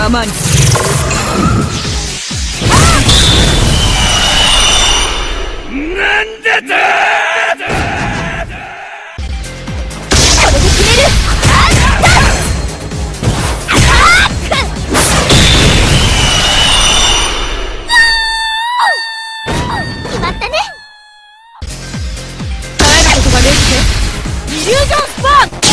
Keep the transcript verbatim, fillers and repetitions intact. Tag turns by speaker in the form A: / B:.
A: ままに。なんだと。これで決める。決まったね。耐えることができてイリュージョンスパーン。